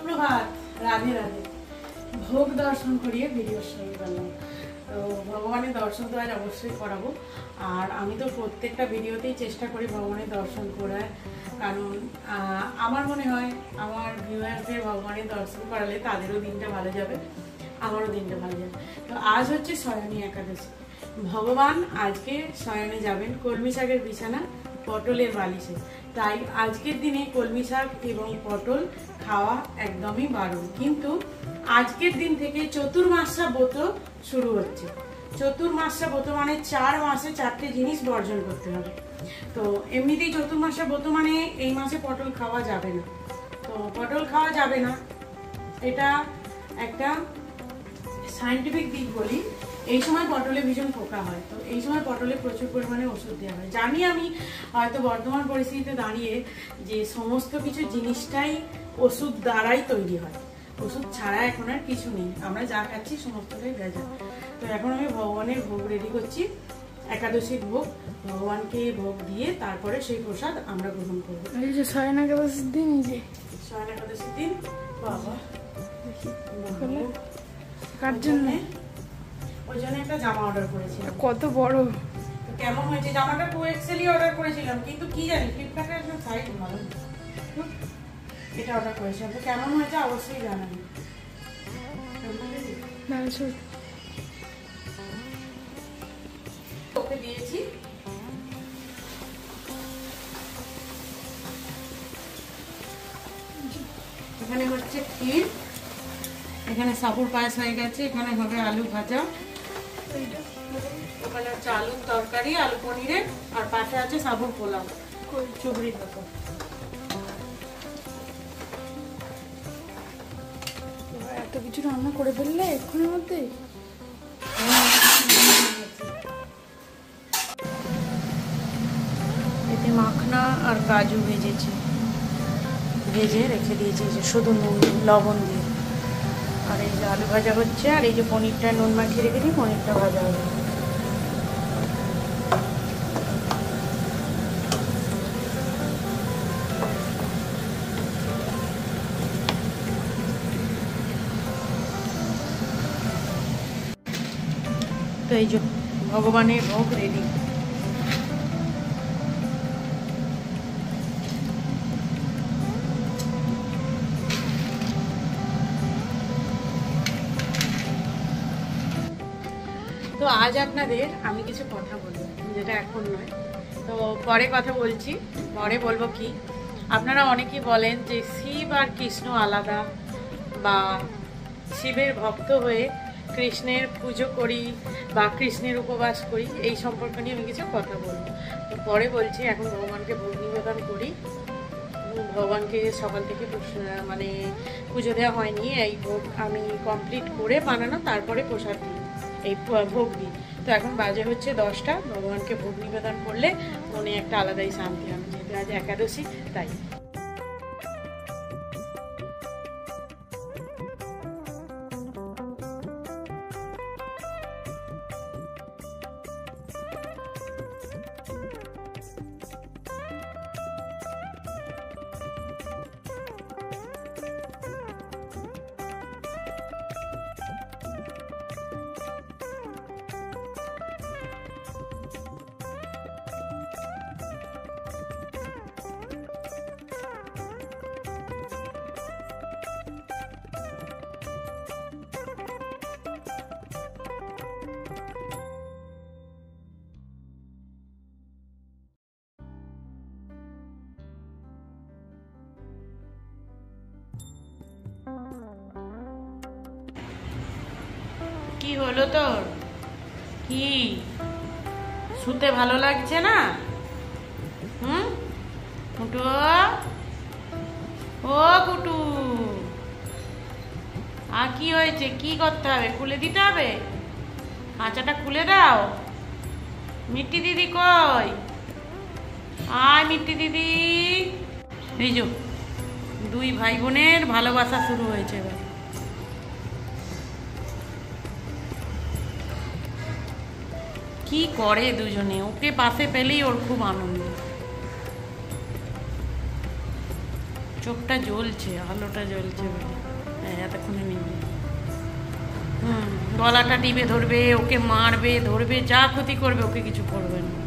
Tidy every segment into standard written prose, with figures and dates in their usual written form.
সুপ্রভাত, রাধে রাধে। ভোগ দর্শন করিয়ে ভিডিও শুরু করলাম। তো ভগবানের দর্শন তো আজ অবশ্যই করাবো। আর আমি তো প্রত্যেকটা ভিডিওতেই চেষ্টা করি ভগবানের দর্শন করার, কারণ আমার মনে হয় আমার ভিউয়ারদের ভগবানের দর্শন করালে তাদেরও দিনটা ভালো যাবে, আমারও দিনটা ভালো যাবে। তো আজ হচ্ছে শয়নী একাদশী। ভগবান আজকে শয়নে যাবেন কলমি শাকের বিছানা পটলের বালিশে। তাই আজকের দিনে কলমি শাক এবং পটল খাওয়া একদমই বারণ। কিন্তু আজকের দিন থেকে চতুর্মাসা ব্রত শুরু হচ্ছে। চতুর্মাসা ব্রত মানে 4 মাসে 4টে জিনিস বর্জন করতে হবে। তো এমনিতেই চতুর্মাসা ব্রত মানে এই মাসে পটল খাওয়া যাবে না। তো পটল খাওয়া যাবে না, এটা একটা সায়েন্টিফিক দিক বলি। এই সময় পটলে ভীষণ পোকা হয়, তো এই সময় পটলে প্রচুর পরিমাণে ওষুধ দেওয়া হয়। জানি আমি হয়তো বর্তমান পরিস্থিতিতে দাঁড়িয়ে যে সমস্ত কিছু জিনিসটাই ওষুধ দ্বারাই তৈরি হয়, ওষুধ ছাড়া এখন আর কিছু নেই। আমরা যা খাচ্ছি সমস্তটাই ভেজাল। তো এখন আমি ভগবানের ভোগ রেডি করছি, একাদশীর ভোগ। ভগবানকে ভোগ দিয়ে তারপরে সেই প্রসাদ আমরা গ্রহণ করবো। এই যে শয়ন একাদশীর দিন, যে শয়ন একাদশীর দিন বাবা কার জন্য? ওই জন্য একটা জামা অর্ডার করেছিলাম। কত বড়, কেমন হয়েছে জামাটা? 2XL অর্ডার করেছিলাম, কিন্তু কি জানি ফ্লিপকার্টের একদম সাইজ ভালো। এটা অর্ডার করেছিলাম, তো কেমন হয়েছে অবশ্যই জানাবেন। ওকে দিয়েছি। এখানে হচ্ছে ক্ষীর, এখানে সাবুর পায়েস হয়ে গেছে, এখানে হবে আলু ভাজা, ওখানে হচ্ছে আলুর তরকারি, আলু পনিরের, আর পাশে আছে সাবুর পোলাও, চুবড়ির মতো। এত কিছু রান্না করে ফেললে এক্ষুনির মধ্যে? এতে মাখনা আর কাজু ভেজেছি, ভেজে রেখে দিয়েছি যে শুধু নুন লবণ দিয়ে। আর এই যে আলু ভাজা হচ্ছে, আর এই যে পনিরটা নুন মাখিয়ে রেখে দিই, পনিরটা ভাজা হবে। তো এই যে ভগবানের ভোগ রেডি। তো আজ আপনাদের আমি কিছু কথা বলবো, যেটা এখন নয়, তো পরে কথা বলছি। পরে বলবো কি, আপনারা অনেকেই বলেন যে শিব আর কৃষ্ণ আলাদা, বা শিবের ভক্ত হয়ে কৃষ্ণের পুজো করি বা কৃষ্ণের উপবাস করি, এই সম্পর্কে নিয়ে আমি কিছু কথা বলবো। তো পরে বলছি, এখন ভগবানকে ভোগ নিবেদন করি। ভগবানকে সকাল থেকে মানে পুজো দেওয়া হয়নি, এই ভোগ আমি কমপ্লিট করে বানানো, তারপরে প্রসাদ দিই, এই ভোগ দিই। তো এখন বাজে হচ্ছে 10টা। ভগবানকে ভোগ নিবেদন করলে মনে একটা আলাদাই শান্তি হবে, যেহেতু আজ একাদশী তাই। কি হলো তোর? কি শুতে ভালো লাগছে না? কুটু, ও কুটু, আর কি হয়েছে? কি করতে হবে? খুলে দিতে হবে, কাঁচাটা খুলে দাও। মিট্টি দিদি কই? আয় মিট্টি দিদি। এই যে 2 ভাই বোনের ভালোবাসা শুরু হয়েছে এবার। কি করে দুজনে, ওকে পাশে পেলেই ওর খুব আনন্দ। চোখটা জ্বলছে, আলোটা জ্বলছে বলে। হ্যাঁ, এতক্ষণে নিবে। গলাটা টিপে ধরবে, ওকে মারবে, ধরবে, যা ক্ষতি করবে, ওকে কিছু করবে না।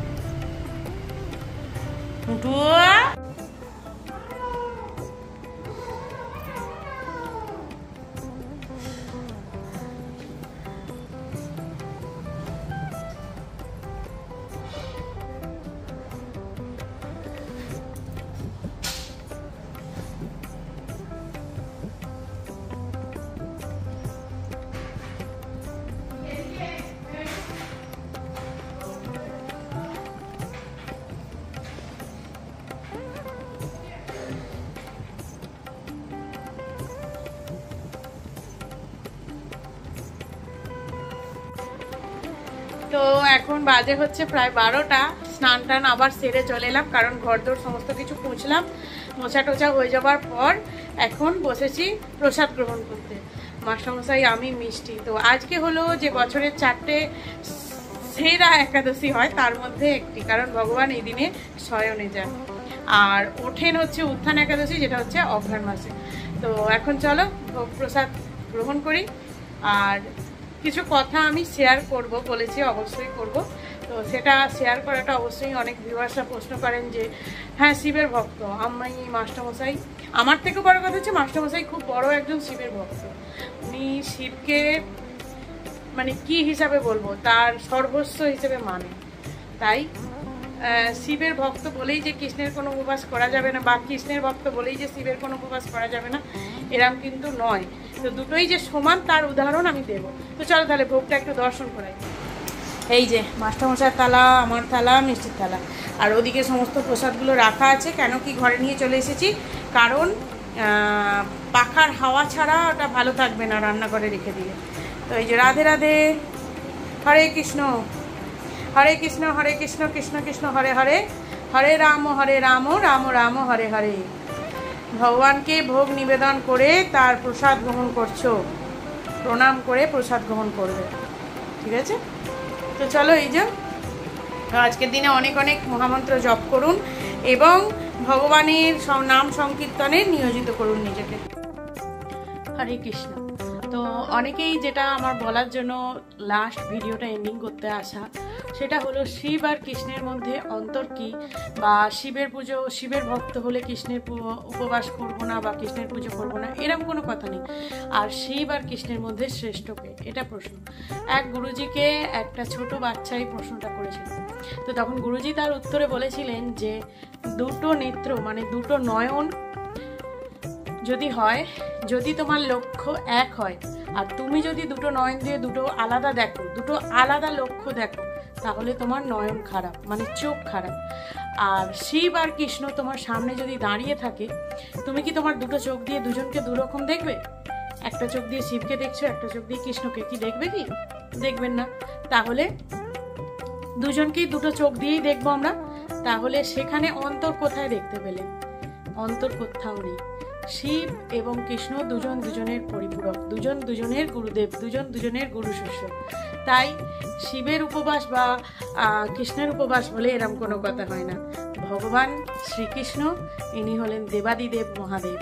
তো এখন বাজে হচ্ছে প্রায় 12টা। স্নান টান আবার সেরে চলে এলাম, কারণ ঘরদোর সমস্ত কিছু মুছলাম। মোছা টোছা হয়ে যাবার পর এখন বসেছি প্রসাদ গ্রহণ করতে। মাস্টারমশাই, আমি মিষ্টি। তো আজকে হলো যে বছরের 4টে সেরা একাদশী হয় তার মধ্যে একটি, কারণ ভগবান এই দিনে শয়নে যান। আর ওঠেন হচ্ছে উত্থান একাদশী, যেটা হচ্ছে অঘ্রাণ মাসে। তো এখন চলো ভোগ প্রসাদ গ্রহণ করি। আর কিছু কথা আমি শেয়ার করব বলেছি, অবশ্যই করব। তো সেটা শেয়ার করাটা অবশ্যই অনেক ভিউয়ার্সরা প্রশ্ন করেন যে হ্যাঁ শিবের ভক্ত আমি মাস্টারমশাই। আমার থেকে বড় কথা হচ্ছে মাস্টারমশাই খুব বড় একজন শিবের ভক্ত। উনি শিবকে মানে কি হিসাবে বলবো, তার সর্বস্ব হিসেবে মানে। তাই শিবের ভক্ত বলেই যে কৃষ্ণের কোনো উপবাস করা যাবে না, বা কৃষ্ণের ভক্ত বলেই যে শিবের কোনো উপবাস করা যাবে না, এরম কিন্তু নয়। তো দুটোই যে সমান তার উদাহরণ আমি দেব। তো চলো তাহলে ভোগটা একটু দর্শন করাই। এই যে মাস্টারমশাইয়ের থালা, আমার থালা, মিষ্টির থালা, আর ওদিকে সমস্ত প্রসাদগুলো রাখা আছে। কেন কি ঘরে নিয়ে চলে এসেছি, কারণ পাখার হাওয়া ছাড়া ওটা ভালো থাকবে না রান্নাঘরে রেখে দিলে। তো এই যে রাধে রাধে, হরে কৃষ্ণ হরে কৃষ্ণ হরে কৃষ্ণ কৃষ্ণ কৃষ্ণ হরে হরে, হরে রাম রাম রাম হরে হরে। ভগবানকে ভোগ নিবেদন করে তার প্রসাদ গ্রহণ করছো, প্রণাম করে প্রসাদ গ্রহণ করবে, ঠিক আছে? তো চলো, এই যে আজকের দিনে অনেক অনেক মহামন্ত্র জপ করুন এবং ভগবানের নাম সংকীর্তনে নিয়োজিত করুন নিজেকে। হরে কৃষ্ণ। তো অনেকেই যেটা আমার বলার জন্য লাস্ট ভিডিওটা এন্ডিং করতে আসা, সেটা হলো শিব আর কৃষ্ণের মধ্যে অন্তর কী, বা শিবের পুজো, শিবের ভক্ত হলে কৃষ্ণের উপবাস করবো না বা কৃষ্ণের পুজো করবো না, এরকম কোনো কথা নেই। আর শিব আর কৃষ্ণের মধ্যে শ্রেষ্ঠ কে, এটা প্রশ্ন। এক গুরুজিকে একটা ছোট বাচ্চাই প্রশ্নটা করেছিল। তো তখন গুরুজি তার উত্তরে বলেছিলেন যে দুটো নেত্র মানে দুটো নয়ন যদি হয়, যদি তোমার লক্ষ্য এক হয়, আর তুমি যদি দুটো নয়ন দিয়ে দুটো আলাদা দেখো, দুটো আলাদা লক্ষ্য দেখো, তাহলে তোমার নয়ন খারাপ, মানে চোখ খারাপ। আর শিব আর কৃষ্ণ তোমার সামনে যদি দাঁড়িয়ে থাকে, তুমি কি তোমার দুটো চোখ দিয়ে দুজনকে দুরকম দেখবে? একটা চোখ দিয়ে শিবকে দেখছো, একটা চোখ দিয়ে কৃষ্ণকে, কি দেখবে? কি দেখবেন না। তাহলে দুজনকেই দুটো চোখ দিয়েই দেখবো আমরা। তাহলে সেখানে অন্তর কোথায় দেখতে পেলেন? অন্তর কোথাও নেই। শিব এবং কৃষ্ণ দুজন দুজনের পরিপূরক, দুজন দুজনের গুরুদেব, দুজন দুজনের গুরু শিষ্য। তাই শিবের উপবাস বা কৃষ্ণের উপবাস বলে এরম কোনো কথা হয় না। ভগবান শ্রীকৃষ্ণ ইনি হলেন দেবাদিদেব মহাদেব,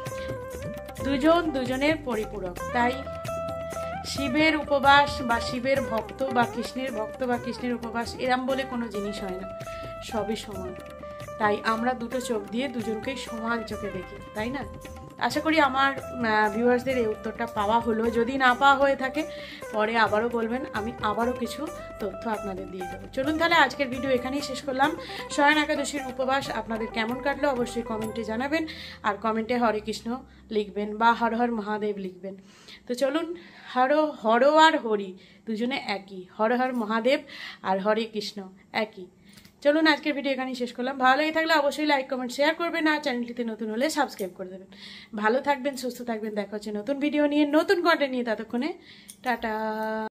দুজন দুজনের পরিপূরক। তাই শিবের উপবাস বা শিবের ভক্ত বা কৃষ্ণের ভক্ত বা কৃষ্ণের উপবাস এরম বলে কোনো জিনিস হয় না, সবই সমান। তাই আমরা দুটো চোখ দিয়ে দুজনকেই সমান চোখে দেখি, তাই না? আশা করি আমার ভিউয়ার্সদের এই উত্তরটা পাওয়া হলো। যদি না পাওয়া হয়ে থাকে পরে আবারও বলবেন, আমি আবারও কিছু তথ্য আপনাদের দিয়ে দেবো। চলুন তাহলে আজকের ভিডিও এখানেই শেষ করলাম। শয়ন একাদশীর উপবাস আপনাদের কেমন কাটলো অবশ্যই কমেন্টে জানাবেন, আর কমেন্টে হরে কৃষ্ণ লিখবেন বা হর হর মহাদেব লিখবেন। তো চলুন, হর আর হরি দুজনে একই, হর হর মহাদেব আর হরে কৃষ্ণ একই। চলুন আজকের ভিডিও এখানেই শেষ করলাম। ভালো লেগে থাকলে অবশ্যই লাইক কমেন্ট শেয়ার করবেন, আর চ্যানেলটিতে নতুন হলে সাবস্ক্রাইব করে দেবেন। ভালো থাকবেন, সুস্থ থাকবেন, দেখা হচ্ছে নতুন ভিডিও নিয়ে, নতুন কন্টেন্ট নিয়ে। ততক্ষণে টাটা।